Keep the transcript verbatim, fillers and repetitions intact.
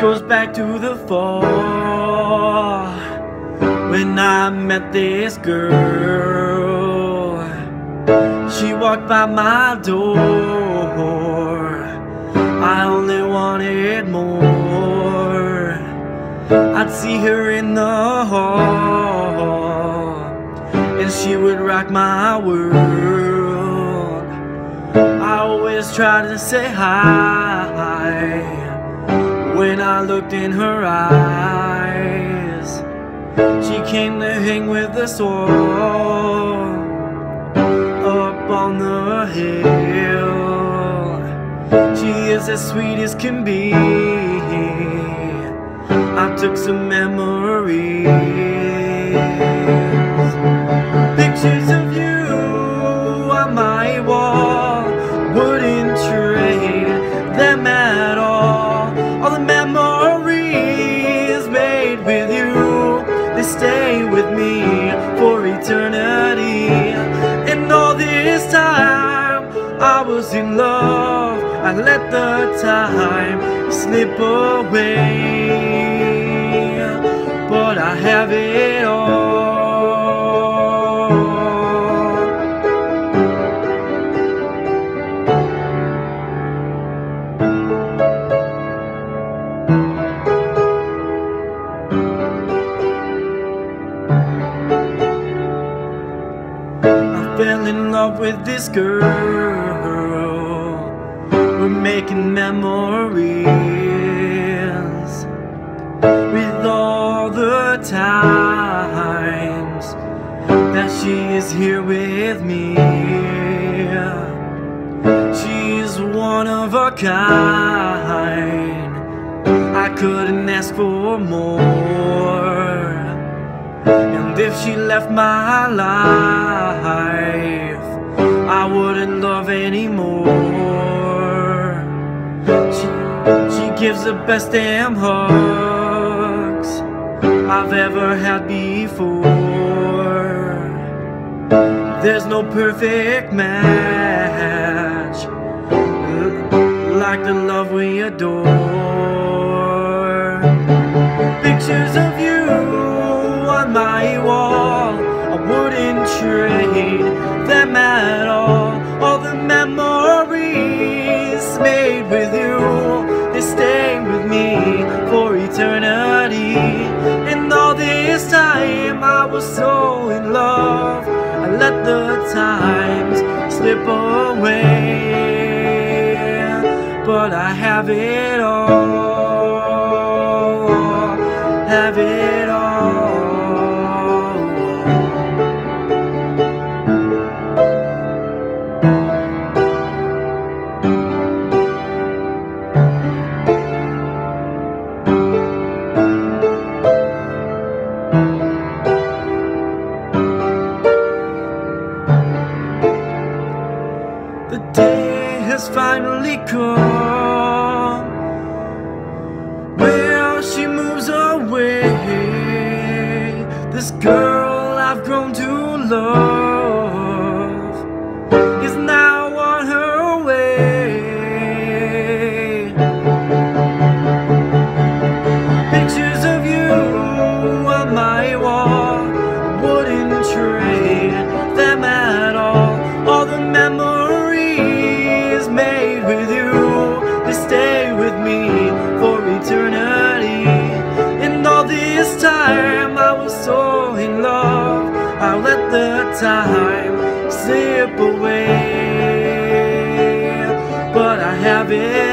goes back to the fall when I met this girl. She walked by my door. I only wanted more. I'd see her in the hall, and she would rock my world. I always tried to say hi when I looked in her eyes. She came to hang with us all up on the hill. She is as sweet as can be. I took some memories, pictures of you on my wall. Wouldn't trade them at all. All the memories made with you, they stay with me for eternity. And all this time I was in love, I let the time slip away, but I have it all. I fell in love with this girl. We're making memories with all the times that she is here with me. She's one of a kind. I couldn't ask for more. And if she left my life, I wouldn't love anymore. She, she gives the best damn hugs I've ever had before. There's no perfect match like the love we adore. Pictures of you on my wall, I wouldn't trade them at all. All the memories made with you, they stay with me for eternity. And all this time I was so in love, I let the times slip away, but I have it all, have it all. The day has finally come where she moves away. This girl I've grown to love is now on her way. Pictures of you on my wall, I wouldn't trade them at all. All the memories made with you, they stay with me for eternity. And all this time I was so in love, I let the time slip away, but I have it